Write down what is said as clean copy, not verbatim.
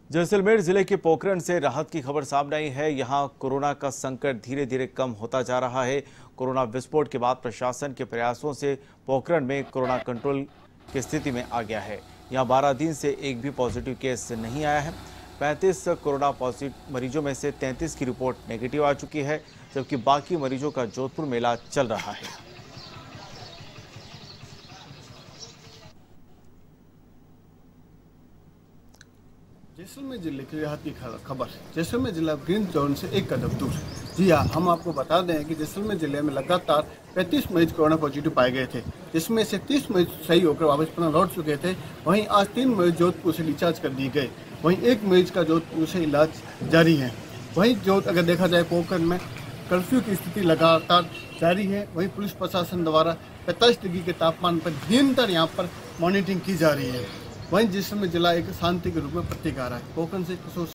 जैसलमेर जिले के पोखरण से राहत की खबर सामने आई है। यहां कोरोना का संकट धीरे धीरे कम होता जा रहा है। कोरोना विस्फोट के बाद प्रशासन के प्रयासों से पोखरण में कोरोना कंट्रोल की स्थिति में आ गया है। यहां 12 दिन से एक भी पॉजिटिव केस नहीं आया है। 35 कोरोना पॉजिटिव मरीजों में से 33 की रिपोर्ट नेगेटिव आ चुकी है, जबकि बाकी मरीजों का जोधपुर में इलाज चल रहा है। जैसलमेर जिले की राहत की खबर। जैसलमेर जिला ग्रीन जोन से एक कदम दूर। जी हाँ, हम आपको बता दें कि जैसलमेर जिले में लगातार 35 मरीज कोरोना पॉजिटिव पाए गए थे, जिसमें से 30 मरीज सही होकर वापस अपना लौट चुके थे। वहीं आज 3 मरीज जोधपुर से डिस्चार्ज कर दिए गए। वहीं एक मरीज का जोधपुर से इलाज जारी है। वहीं अगर देखा जाए पोखरण में कर्फ्यू की स्थिति लगातार जारी है। वहीं पुलिस प्रशासन द्वारा 45 डिग्री के तापमान पर निरंतर यहाँ पर मॉनिटरिंग की जा रही है। वहीं जैसलमेर जिला एक शांति के रूप में प्रतीक आ रहा है। पोखरण से